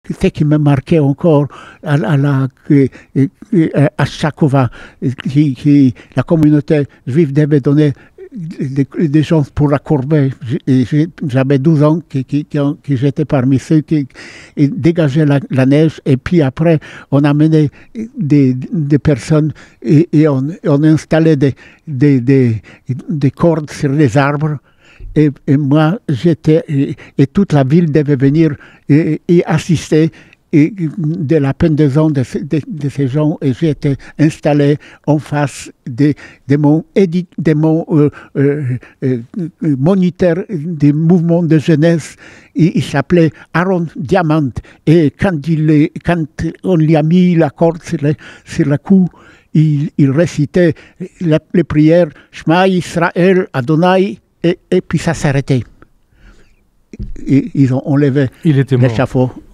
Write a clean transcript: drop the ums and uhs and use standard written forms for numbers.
ce qui me marquait encore à Chakova, la communauté juive devait donner des gens pour la corbeille. J'avais 12 ans que j'étais parmi ceux qui dégageaient la neige, et puis après on amenait des personnes et on installait des cordes sur les arbres. Et moi, et toute la ville devait venir et assister de la pendaison de ces gens, et j'étais installé en face de mon moniteur des mouvements de jeunesse. Il s'appelait Aaron Diamant, et quand on lui a mis la corde sur le cou, il récitait les prières Shema Israël Adonai. Et puis ça s'arrêtait. Ils ont enlevé l'échafaud